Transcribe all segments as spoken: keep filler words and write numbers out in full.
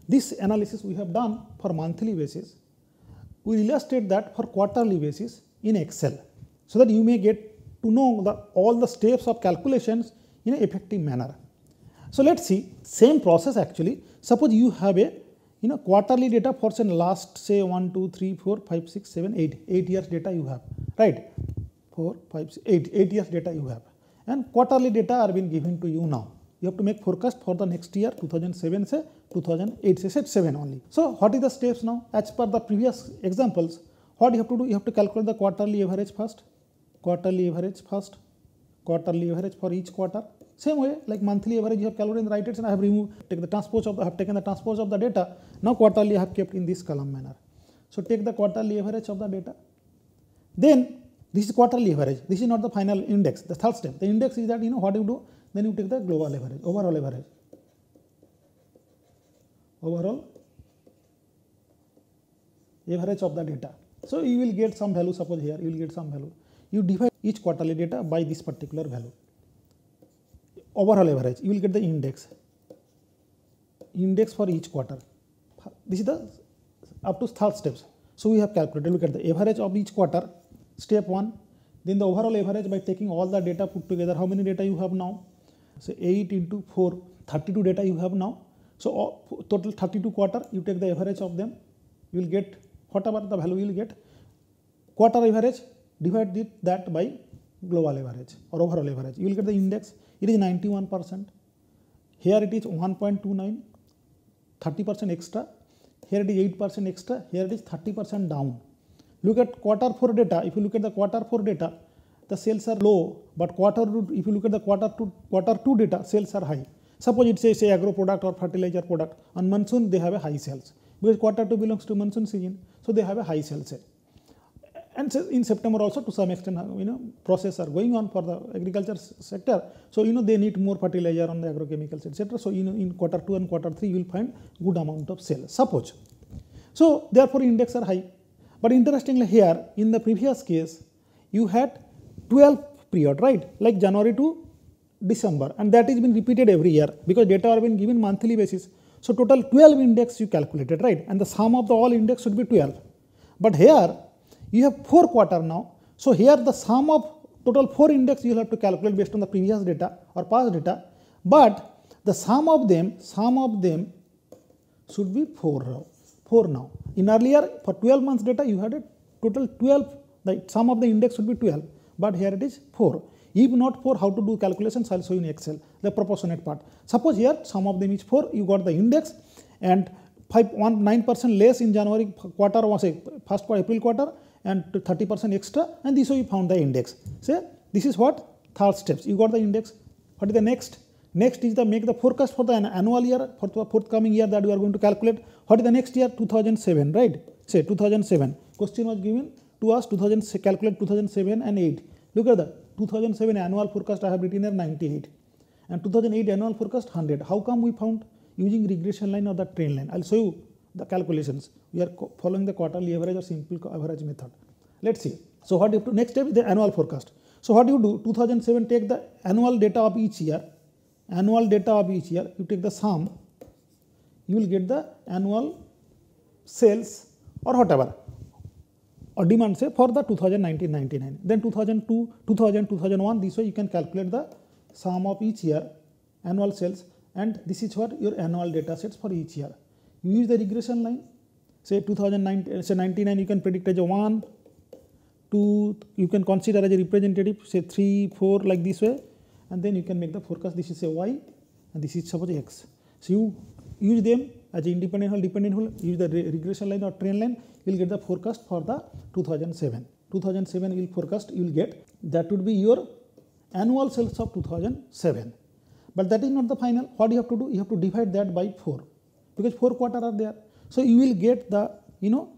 This analysis we have done for monthly basis. We illustrate that for quarterly basis in Excel, so that you may get to know the, all the steps of calculations in an effective manner. So let us see same process actually. Suppose you have a you know quarterly data for say last say one, two, three, four, five, six, seven, eight, eight years data you have, right? four, five, six, eight, eight years data you have, and quarterly data are being given to you now. You have to make forecast for the next year two thousand seven say two thousand eight say seven only. So what is the steps now? As per the previous examples, what you have to do? You have to calculate the quarterly average first, quarterly average first, quarterly average for each quarter. Same way like monthly average you have calculated in the right hand and I have removed, take the transpose of the, I have taken the transpose of the data. Now quarterly I have kept in this column manner. So take the quarterly average of the data. Then this is quarterly average. This is not the final index. The third step. The index is that you know what you do. Then you take the global average, overall average, overall average of the data. So you will get some value. Suppose here you will get some value. You divide each quarterly data by this particular value. Overall average, you will get the index, index for each quarter. This is the up to third steps. So we have calculated, look at the average of each quarter, step one, then the overall average by taking all the data put together. How many data you have now? So eight into four, thirty-two data you have now. So total thirty-two quarter, you take the average of them, you will get whatever the value you will get. Quarter average, divide it, that by global average or overall average. You will get the index. It is ninety-one percent. Here it is one point two nine, thirty percent extra. Here it is eight percent extra. Here it is thirty percent down. Look at quarter four data. If you look at the quarter four data, the sales are low, but quarter two, if you look at the quarter two, quarter two data, sales are high. Suppose it says say agro product or fertilizer product. On monsoon, they have a high sales because quarter two belongs to monsoon season, so they have a high sales. And in September also to some extent, you know, process are going on for the agriculture sector. So, you know, they need more fertilizer on the agrochemicals, et cetera. So, you know, in quarter two and quarter three, you will find good amount of sales, suppose. So, therefore, index are high. But interestingly here, in the previous case, you had twelve period, right? Like January to December, and that is been repeated every year because data are been given monthly basis. So, total twelve index you calculated, right? And the sum of the all index should be twelve. But here, you have four quarter now. So, here the sum of total four index you will have to calculate based on the previous data or past data, but the sum of them, sum of them should be four now. four now. In earlier for twelve months data you had a total twelve, the sum of the index should be twelve, but here it is four. If not four, how to do calculations I will show you in Excel, the proportionate part. Suppose here sum of them is four, you got the index and five, one, nine percent less in January quarter or say first quarter, April quarter, and thirty percent extra, and this way you found the index. Say this is what third steps. You got the index. What is the next? Next is the make the forecast for the annual year for the forthcoming year that we are going to calculate. What is the next year? two thousand seven, right? Say two thousand seven. Question was given to us two thousand calculate two thousand seven and eight. Look at the two thousand seven annual forecast I have written here ninety-eight, and two thousand eight annual forecast one hundred. How come we found? Using regression line or the trend line. I will show you the calculations. We are following the quarterly average or simple average method. Let's see. So, what you have to next step is the annual forecast. So, what you do? two thousand seven take the annual data of each year, annual data of each year. You take the sum. You will get the annual sales or whatever or demand say for the two thousand nineteen ninety-nine. Then two thousand two, two thousand, two thousand one. This way you can calculate the sum of each year annual sales, and this is what your annual data sets for each year. You use the regression line, say two thousand nine, say ninety-nine you can predict as a one, two, you can consider as a representative, say three, four like this way, and then you can make the forecast. This is a y and this is suppose x. So, you use them as independent whole, dependent whole, use the re regression line or trend line, you will get the forecast for the two thousand seven. two thousand seven you will forecast, you will get, that would be your annual sales of two thousand seven. But that is not the final. What you have to do? You have to divide that by four, because four quarters are there. So, you will get the, you know,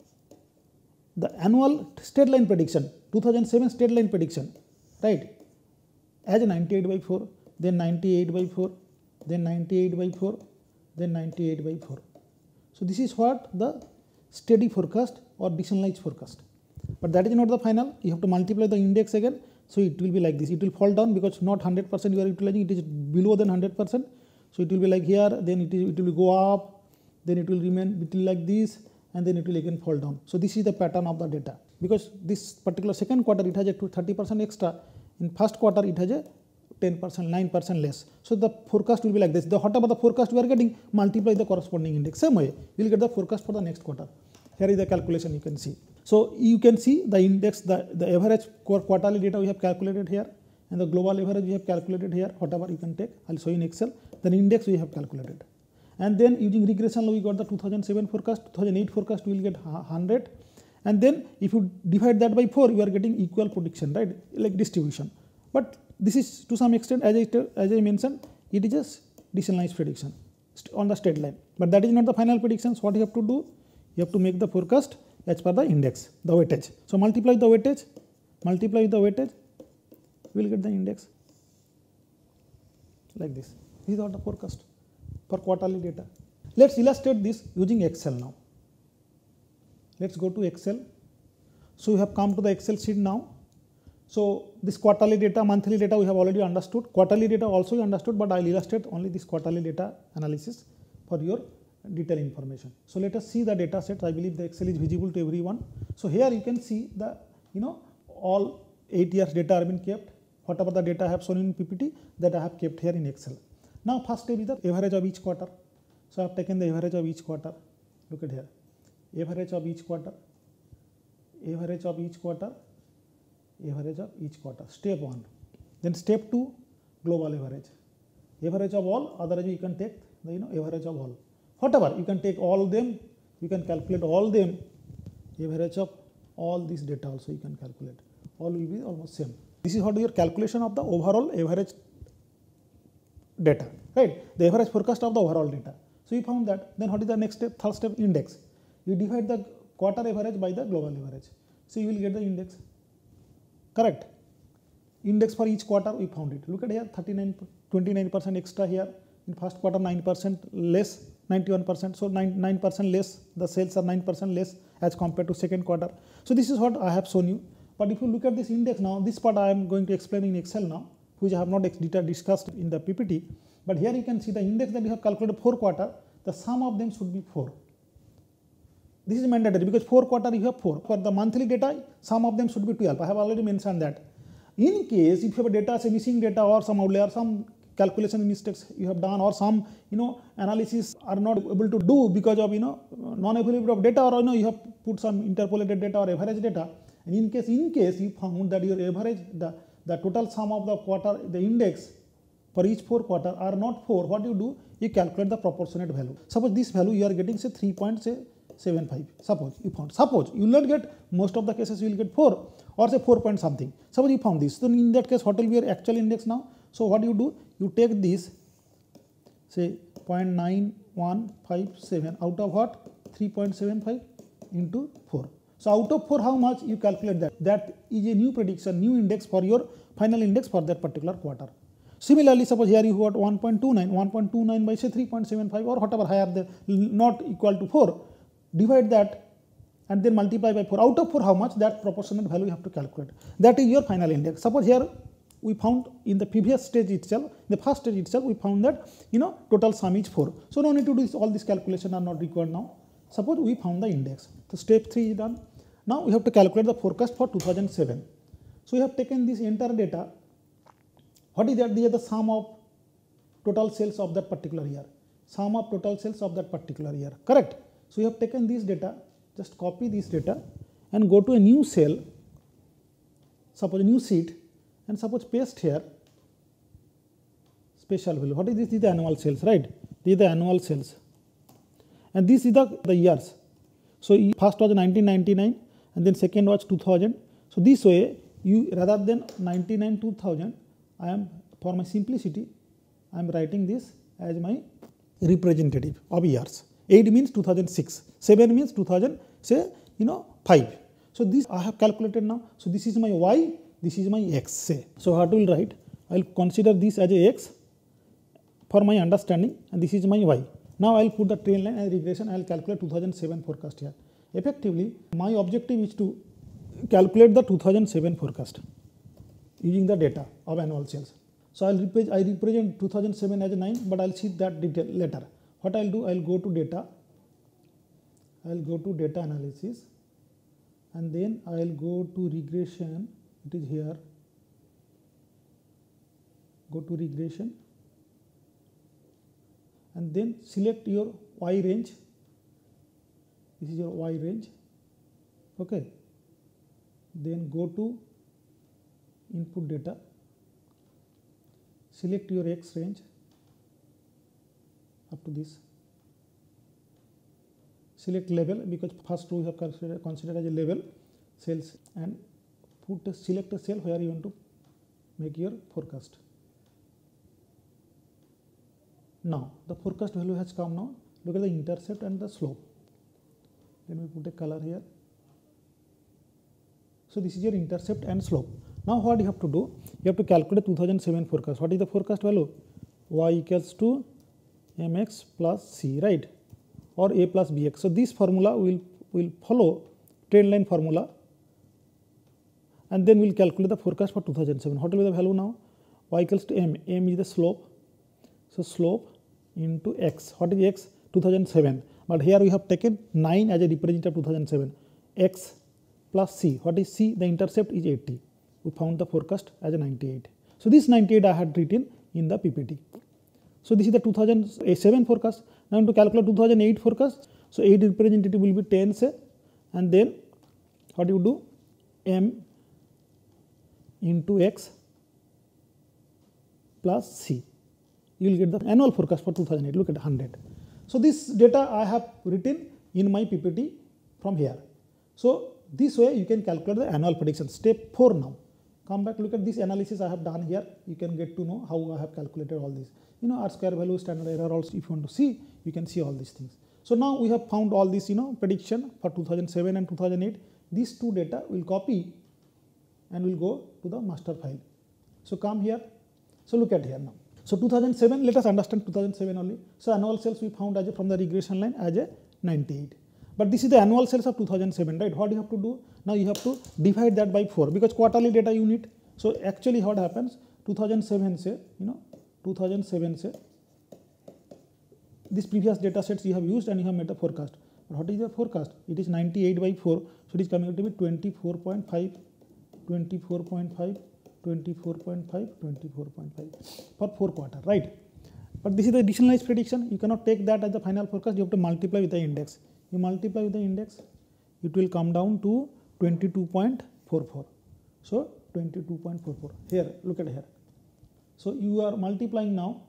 the annual straight line prediction, two thousand seven straight line prediction, right, as ninety-eight by four, then ninety-eight by four, then ninety-eight by four, then ninety-eight by four. So, this is what the steady forecast or decentralized forecast. But that is not the final. You have to multiply the index again. So, it will be like this. It will fall down because not one hundred percent you are utilizing, it is below than one hundred percent. So, it will be like here, then it, is, it will go up, then it will remain between like this, and then it will again fall down. So this is the pattern of the data, because this particular second quarter it has a thirty percent extra, in first quarter it has a ten percent, nine percent less. So the forecast will be like this. The whatever the forecast we are getting, multiply the corresponding index. Same way, you will get the forecast for the next quarter. Here is the calculation you can see. So you can see the index, the, the average quarterly data we have calculated here, and the global average we have calculated here, whatever you can take, I will show you in Excel. Then index we have calculated. And then using regression we got the two thousand seven forecast, two thousand eight forecast we will get one hundred. And then if you divide that by four, you are getting equal prediction, right, like distribution. But this is to some extent, as I, as I mentioned, it is just decentralized prediction on the straight line. But that is not the final predictions. What you have to do, you have to make the forecast as per the index, the weightage. So multiply the weightage, multiply the weightage, we will get the index like this. This is what the forecast for quarterly data. Let's illustrate this using Excel now. Let's go to Excel. So we have come to the Excel sheet now. So this quarterly data, monthly data we have already understood. Quarterly data also we understood, but I will illustrate only this quarterly data analysis for your detailed information. So let us see the data sets. I believe the Excel is visible to everyone. So here you can see the, you know, all eight years data have been kept. Whatever the data I have shown in P P T, that I have kept here in Excel. Now first step is the average of each quarter. So I have taken the average of each quarter. Look at here. Average of each quarter. Average of each quarter. Average of each quarter. Step one. Then step two, global average. Average of all, otherwise you can take the, you know, average of all. Whatever, you can take all of them, you can calculate all them. Average of all this data also you can calculate. All will be almost same. This is what your calculation of the overall average data, right? The average forecast of the overall data. So you found that. Then what is the next step? Third step, index. You divide the quarter average by the global average. So you will get the index. Correct. Index for each quarter we found it. Look at here, thirty-nine, twenty-nine percent extra here. In first quarter nine percent less, ninety-one percent. So nine percent less, the sales are nine percent less as compared to second quarter. So this is what I have shown you. But if you look at this index now, this part I am going to explain in Excel now, which I have not discussed in the P P T. But here you can see the index that you have calculated four quarter, the sum of them should be four. This is mandatory because four quarter you have four. For the monthly data, sum of them should be twelve. I have already mentioned that. In case if you have a data, say missing data or some outlier, some calculation mistakes you have done, or some, you know, analysis are not able to do because of, you know, non-availability of data, or, you know, you have put some interpolated data or average data. And in case in case you found that your average, the, the total sum of the quarter, the index for each four quarter are not four, what you do? You calculate the proportionate value. Suppose this value you are getting, say three point seven five. Suppose you found. Suppose you will not get, most of the cases you will get four, or say four point something. Suppose you found this. Then in that case, what will be your actual index now? So what you do? You take this, say zero point nine one five seven out of what? three point seven five into four. So out of four, how much you calculate that? That is a new prediction, new index for your final index for that particular quarter. Similarly, suppose here you got one point two nine, one point two nine by say three point seven five or whatever higher than, not equal to four. Divide that and then multiply by four. Out of four, how much? That proportionate value you have to calculate. That is your final index. Suppose here we found in the previous stage itself, the first stage itself, we found that, you know, total sum is four. So no need to do this, all this calculation are not required now. Suppose we found the index. So step three is done. Now we have to calculate the forecast for two thousand seven. So we have taken this entire data. What is that? These are the sum of total sales of that particular year. Sum of total sales of that particular year. Correct? So you have taken this data, just copy this data and go to a new cell, suppose a new sheet, and suppose paste here special value. What is this? These are the annual sales, right? These are the annual sales. And this is the, the years. So first was nineteen ninety-nine and then second was two thousand. So this way, you rather than ninety-nine, two thousand, I am, for my simplicity, I am writing this as my representative of years. eight means two thousand six, seven means two thousand, say, you know, five. So this I have calculated now. So this is my Y, this is my X, say. So what will write? I will consider this as a X for my understanding, and this is my Y. Now I will put the trend line as regression. I will calculate two thousand seven forecast here. Effectively, my objective is to calculate the two thousand seven forecast using the data of annual sales. So I will represent, I represent two thousand seven as a nine, but I will see that detail later. What I will do, I will go to data, I will go to data analysis, and then I will go to regression. It is here. Go to regression, and then select your Y range. This is your Y range. Okay. Then go to input data. Select your X range up to this. Select level, because first we have considered consider as a level cells, and put a, select a cell where you want to make your forecast. Now the forecast value has come. Now look at the intercept and the slope. Let me put a color here. So this is your intercept and slope. Now what you have to do? You have to calculate two thousand seven forecast. What is the forecast value? Y equals to mx plus c, right? Or a plus bx. So this formula will will follow trend line formula, and then we will calculate the forecast for two thousand seven. What will be the value now? Y equals to m. M is the slope. So slope into x. What is x? two thousand seven. But here we have taken nine as a representative of two thousand seven. X plus c. What is c? The intercept is eighty. We found the forecast as a ninety-eight. So this ninety-eight I had written in the P P T. So this is the two thousand seven forecast. Now to calculate two thousand eight forecast. So eight representative will be ten, say, and then what do you do? M into x plus c. You will get the annual forecast for two thousand eight. Look at one hundred. So this data I have written in my P P T from here. So this way you can calculate the annual prediction. Step four now. Come back, look at this analysis I have done here. You can get to know how I have calculated all this. You know, R square value, standard error also, if you want to see, you can see all these things. So now we have found all this, you know, prediction for two thousand seven and two thousand eight. These two data will copy and will go to the master file. So come here. So look at here now. So two thousand seven, let us understand two thousand seven only. So annual sales we found as a, from the regression line as a ninety-eight. But this is the annual sales of two thousand seven, right? What you have to do? Now you have to divide that by four, because quarterly data you need. So actually what happens? two thousand seven say, you know, two thousand seven say, this previous data sets you have used and you have made a forecast. But what is the forecast? It is ninety-eight by four. So it is coming to be twenty-four point five, twenty-four point five, twenty-four point five, twenty-four point five for four quarter, right? But this is the additionalized prediction. You cannot take that as the final forecast. You have to multiply with the index. You multiply with the index, it will come down to twenty-two point four four. So twenty-two point four four. Here, look at here. So you are multiplying now.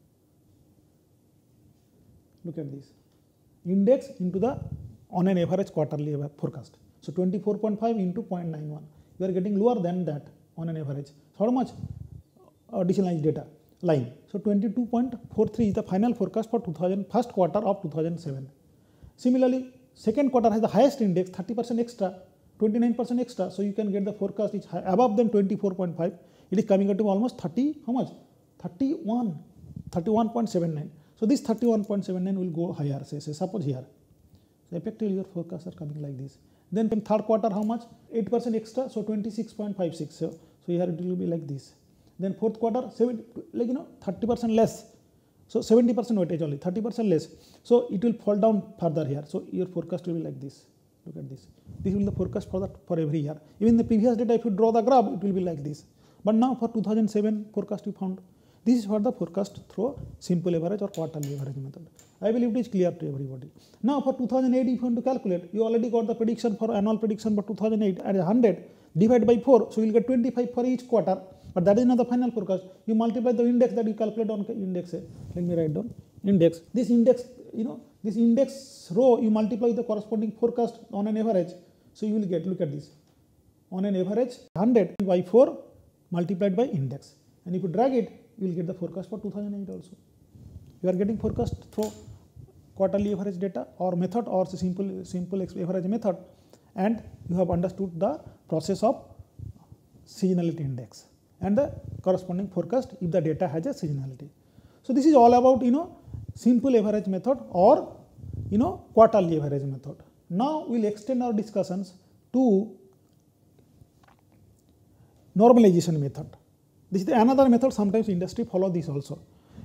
Look at this. Index into the on an average quarterly forecast. So twenty-four point five into zero point nine one. You are getting lower than that on an average. So how much? Additionalized data line. So twenty-two point four three is the final forecast for two thousand, first quarter of two thousand seven. Similarly, second quarter has the highest index, thirty percent extra, twenty-nine percent extra. So you can get the forecast is high, above than twenty-four point five. It is coming out to almost thirty, how much? thirty-one, thirty-one point seven nine. So this thirty-one point seven nine will go higher, say, say suppose here. So effectively your forecasts are coming like this. Then in third quarter, how much? eight percent extra, so twenty-six point five six. So, so here it will be like this. Then fourth quarter, seventy, like, you know, thirty percent less. So seventy percent weightage only, thirty percent less. So it will fall down further here. So your forecast will be like this. Look at this. This will be the forecast for, the, for every year. Even the previous data, if you draw the graph, it will be like this. But now for two thousand seven forecast you found. This is what the forecast through simple average or quarterly average method. I believe it is clear to everybody. Now for two thousand eight, if you want to calculate, you already got the prediction for annual prediction for two thousand eight at one hundred, divide by four, so you will get twenty-five for each quarter. But that is not the final forecast. You multiply the index that you calculate on index. Let me write down index. This index, you know, this index row, you multiply the corresponding forecast on an average. So you will get, look at this, on an average one hundred by four multiplied by index. And if you drag it, you will get the forecast for two thousand eight also. You are getting forecast through quarterly average data or method or simple simple average method, and you have understood the process of seasonality index and the corresponding forecast if the data has a seasonality. So this is all about, you know, simple average method or, you know, quarterly average method. Now we will extend our discussions to normalization method. This is the another method. Sometimes industry follow this also.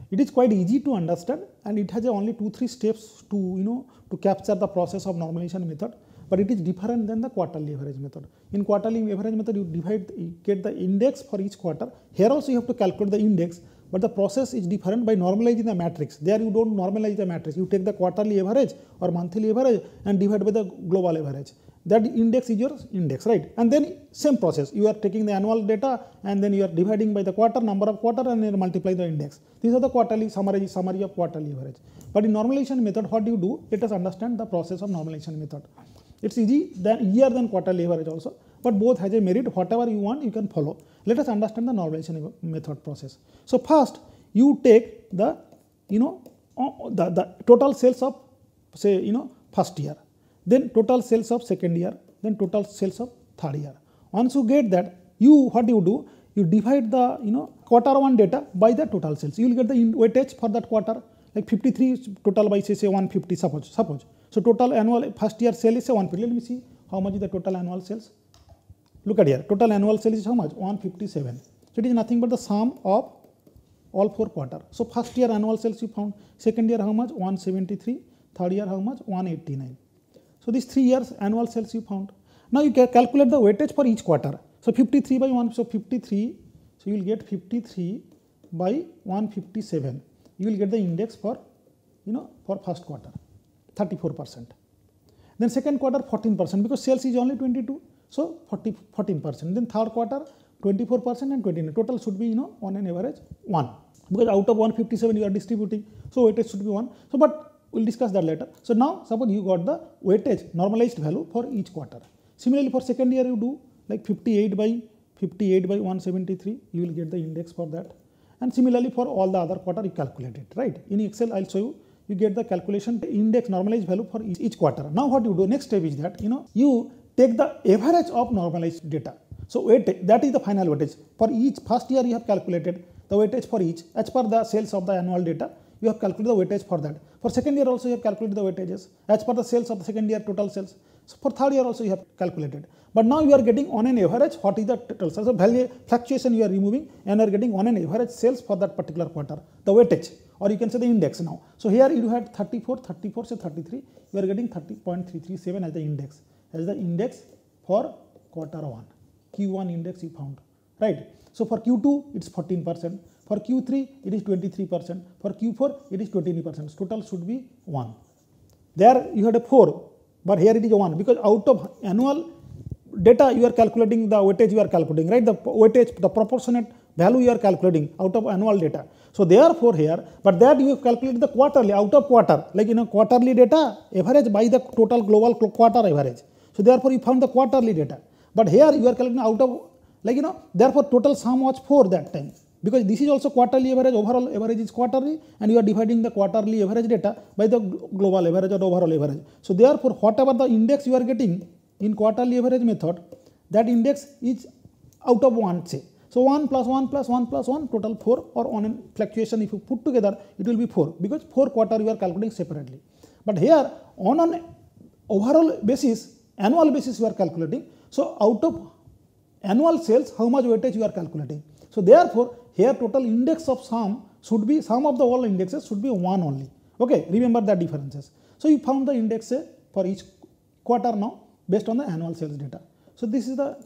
It is quite easy to understand, and it has only two three steps to you know to capture the process of normalization method, but it is different than the quarterly average method. In quarterly average method, you divide, you get the index for each quarter. Here also you have to calculate the index, but the process is different by normalizing the matrix. There you don't normalize the matrix. You take the quarterly average or monthly average and divide by the global average. That index is your index, right? And then same process. You are taking the annual data and then you are dividing by the quarter, number of quarter, and then multiply the index. These are the quarterly summary, summary of quarterly average. But in normalization method, what do you do? Let us understand the process of normalization method. It's easy than easier than quarterly average also, but both has a merit. Whatever you want, you can follow. Let us understand the normalization method process. So first, you take the you know the, the total sales of say you know first year, then total sales of second year, then total sales of third year. Once you get that, you what you do? You divide the you know quarter one data by the total sales. You will get the weightage for that quarter, like fifty-three total by say, say one hundred fifty. Suppose suppose. So total annual first year sale is say one hundred fifty. Let me see how much is the total annual sales. Look at here. Total annual sales is how much? one hundred fifty-seven. So it is nothing but the sum of all four quarter. So first year annual sales you found. Second year how much? one hundred seventy-three. Third year how much? one hundred eighty-nine. So these three years annual sales you found. Now you can calculate the weightage for each quarter. So fifty-three by one. So fifty-three. So you will get fifty-three by one hundred fifty-seven. You will get the index for you know for first quarter, thirty-four percent. Then second quarter fourteen percent because sales is only twenty-two. So forty, fourteen percent. Then third quarter twenty-four percent and twenty-nine. Total should be you know on an average one, because out of one hundred fifty-seven you are distributing. So weightage should be one. So but we'll discuss that later. So now suppose you got the weightage normalized value for each quarter. Similarly for second year you do like fifty-eight by fifty-eight by one hundred seventy-three. You will get the index for that. And similarly for all the other quarter you calculate it, right? In Excel I'll show you. You get the calculation index normalized value for each, each quarter. Now what you do next step is that you know you take the average of normalized data. So weightage, that is the final weightage. For each first year you have calculated the weightage for each as per the sales of the annual data. You have calculated the weightage for that. For second year also you have calculated the weightages as per the sales of the second year total sales. So for third year also you have calculated. But now you are getting on an average what is the total sales. So value fluctuation you are removing and you are getting on an average sales for that particular quarter, the weightage, or you can say the index now. So here you had thirty-four, thirty-four, say thirty-three, you are getting thirty point three three seven as the index, as the index for quarter one. Q one index you found, right? So for Q two it's fourteen percent, for Q three it is twenty-three percent, for Q four it is twenty percent. Total should be one. There you had a four, but here it is a one, because out of annual data you are calculating the weightage you are calculating, right? The weightage, the proportionate value you are calculating out of annual data. So therefore here, but that you have calculated the quarterly, out of quarter, like you know quarterly data average by the total global quarter average. So therefore you found the quarterly data. But here you are calculating out of, like you know, therefore total sum was four that time, because this is also quarterly average, overall average is quarterly, and you are dividing the quarterly average data by the global average or overall average. So therefore whatever the index you are getting in quarterly average method, that index is out of one, say. So one plus one plus one plus one, total four, or on a fluctuation if you put together it will be four, because four quarter you are calculating separately. But here on an overall basis, annual basis you are calculating. So out of annual sales, how much weightage you are calculating. So therefore here total index of sum should be, sum of the all indexes should be one only. Okay, remember the differences. So you found the index for each quarter now based on the annual sales data. So this is the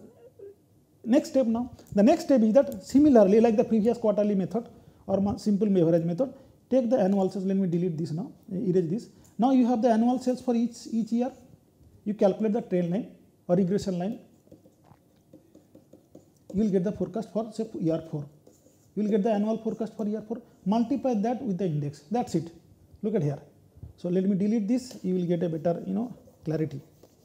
next step now. The next step is that similarly like the previous quarterly method or simple average method, take the annual sales. Let me delete this now, erase this. Now you have the annual sales for each, each year. You calculate the trend line or regression line. You will get the forecast for say year four. You will get the annual forecast for year four. Multiply that with the index. That's it. Look at here. So let me delete this. You will get a better you know clarity.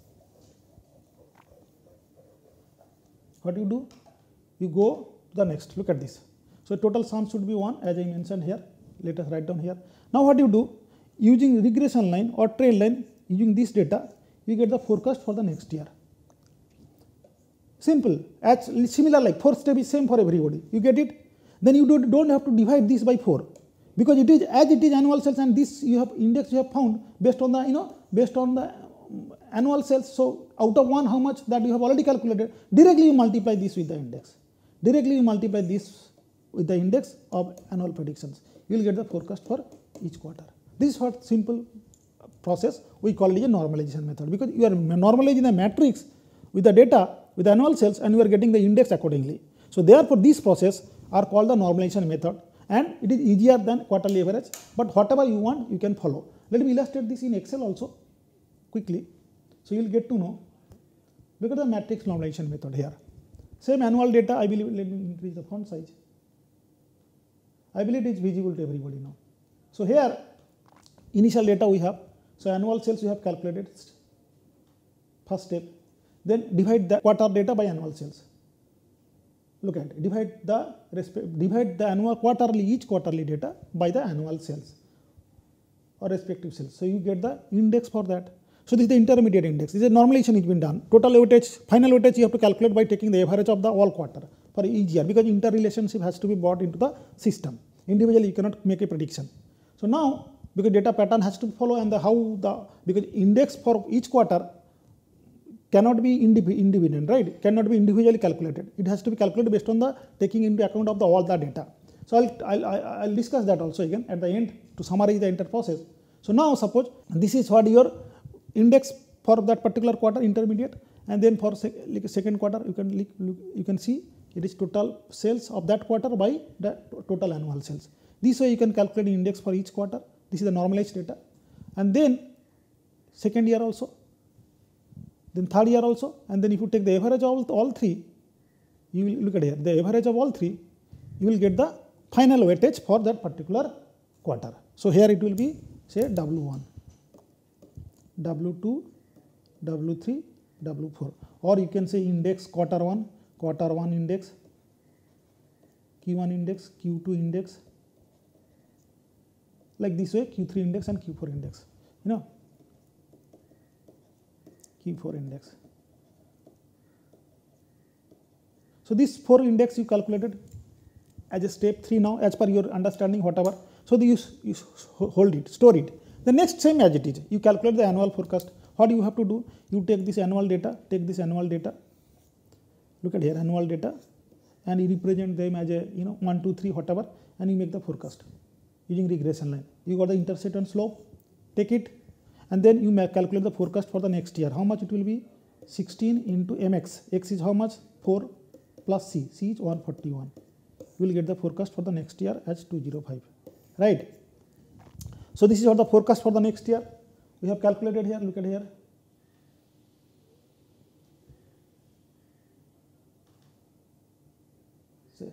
What you do? You go to the next. Look at this. So total sum should be one, as I mentioned here. Let us write down here. Now what you do? Using regression line or trend line, using this data, you get the forecast for the next year. Simple. As similar, like fourth step is same for everybody. You get it? Then you do, don't have to divide this by four, because it is as it is annual sales, and this you have index you have found based on the you know based on the annual sales. So out of one, how much that you have already calculated. Directly you multiply this with the index. Directly you multiply this with the index of annual predictions. you will get the forecast for each quarter. This is what simple process we call it a normalization method, because you are normalizing the matrix with the data with the annual sales and you are getting the index accordingly. So therefore this process are called the normalization method, and it is easier than quarterly average, but whatever you want you can follow. Let me illustrate this in Excel also quickly, so you will get to know. Look at the matrix normalization method here. Same annual data, I believe, let me increase the font size. I believe it is visible to everybody now. So here initial data we have, so annual sales we have calculated, first step, then divide the quarter data by annual sales. Look at it, divide the divide the annual quarterly, each quarterly data by the annual sales or respective sales. So you get the index for that. So this is the intermediate index. This is a normalization has been done. Total weightage, final weightage you have to calculate by taking the average of the all quarter for each year, because interrelationship has to be brought into the system. Individually you cannot make a prediction. So now because data pattern has to follow, and the how the because index for each quarter cannot be independent, right? Cannot be individually calculated. It has to be calculated based on the taking into account of the all the data. So I'll, I'll, I'll discuss that also again at the end to summarize the entire process. So now suppose this is what your index for that particular quarter intermediate, and then for sec like second quarter you can look, you can see it is total sales of that quarter by the total annual sales. This way you can calculate the index for each quarter. This is the normalized data, and then second year also, then third year also, and then if you take the average of all three, you will look at here, the average of all three, you will get the final weightage for that particular quarter. So here it will be say W one, W two, W three, W four, or you can say index quarter one, quarter one index, Q one index, Q two index, like this way, Q three index and Q four index, you know, Q four index. So this four index you calculated as a step three now, as per your understanding whatever. So you, you hold it, store it. The next same as it is, you calculate the annual forecast. What you have to do? You take this annual data, take this annual data, look at here annual data, and you represent them as a, you know, one, two, three, whatever, and you make the forecast using regression line. You got the intercept and slope, take it, and then you may calculate the forecast for the next year. How much it will be? sixteen into mx. X is how much? four plus c. C is one forty-one. You will get the forecast for the next year as two hundred five. Right? So this is what the forecast for the next year we have calculated here. Look at here. Say,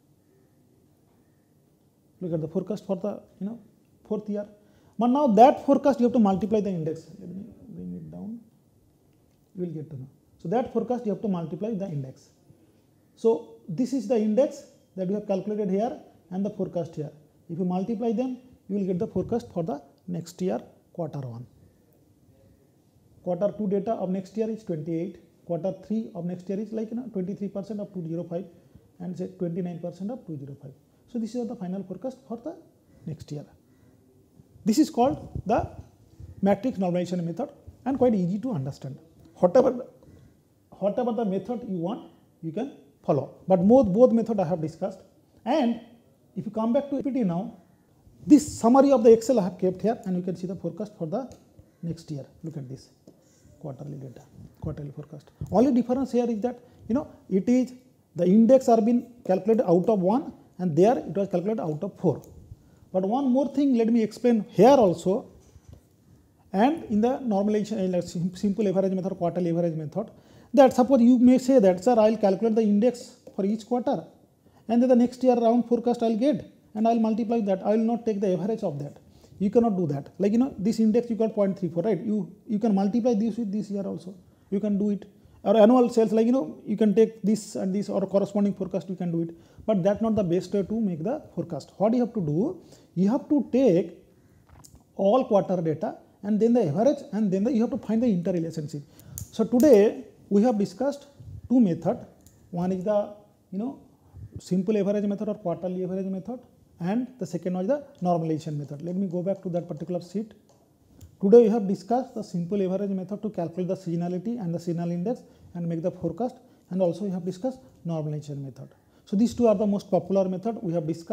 look at the forecast for the, you know, fourth year. But now that forecast you have to multiply the index. Let me bring it down. You will get to know. So that forecast you have to multiply the index. So this is the index that we have calculated here and the forecast here. If you multiply them, you will get the forecast for the next year, quarter one. Quarter two data of next year is twenty-eight. Quarter three of next year is like, you know, twenty-three percent of two hundred five, and say twenty-nine percent of two hundred five. So this is the final forecast for the next year. This is called the matrix normalization method, and quite easy to understand. Whatever, whatever the method you want, you can follow. But both, both method I have discussed. And if you come back to P P T now, this summary of the Excel I have kept here, and you can see the forecast for the next year. Look at this quarterly data, quarterly forecast. Only difference here is that, you know, it is the index are been calculated out of one, and there it was calculated out of four. But one more thing, let me explain here also, and in the normalization, like simple average method, quarterly average method, that suppose you may say that, sir, I will calculate the index for each quarter, and then the next year round forecast I will get, and I will multiply that. I will not take the average of that. You cannot do that. Like, you know, this index you got zero point three four, right? You you can multiply this with this year also. You can do it. Or annual sales, like, you know, you can take this and this, or corresponding forecast, you can do it. But that's not the best way to make the forecast. What you have to do? You have to take all quarter data and then the average, and then the, you have to find the interrelationship. So today we have discussed two methods. One is the, you know, simple average method or quarterly average method, and the second one is the normalization method. Let me go back to that particular sheet. Today we have discussed the simple average method to calculate the seasonality and the seasonal index and make the forecast, and also we have discussed normalization method. So these two are the most popular method we have discussed,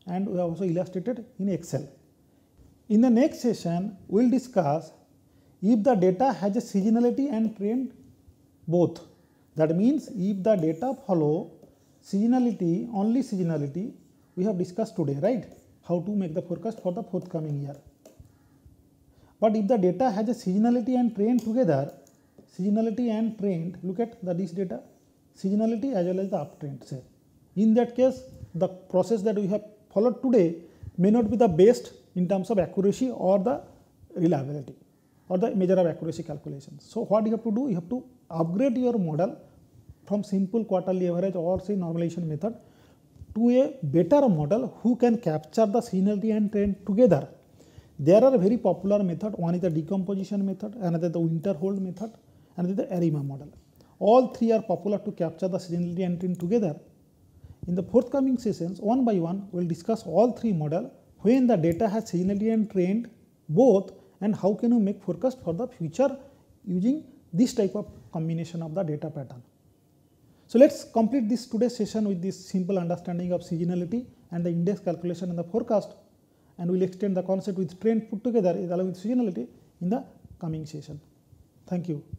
and we have also illustrated in Excel. In the next session, we will discuss if the data has a seasonality and trend both. That means if the data follow seasonality, only seasonality, we have discussed today, right? How to make the forecast for the forthcoming year. But if the data has a seasonality and trend together, seasonality and trend, look at the this data, seasonality as well as the uptrend, say. In that case, the process that we have followed today may not be the best in terms of accuracy or the reliability or the measure of accuracy calculations. So what you have to do, you have to upgrade your model from simple quarterly average or say normalization method to a better model who can capture the seasonality and trend together. There are very popular method. One is the decomposition method, another the Winterhold method, another the ARIMA model. All three are popular to capture the seasonality and trend together. In the forthcoming sessions, one by one, we will discuss all three models when the data has seasonality and trend both, and how can you make forecast for the future using this type of combination of the data pattern. So let's complete this today's session with this simple understanding of seasonality and the index calculation and the forecast, and we'll extend the concept with trend put together along with seasonality in the coming session. Thank you.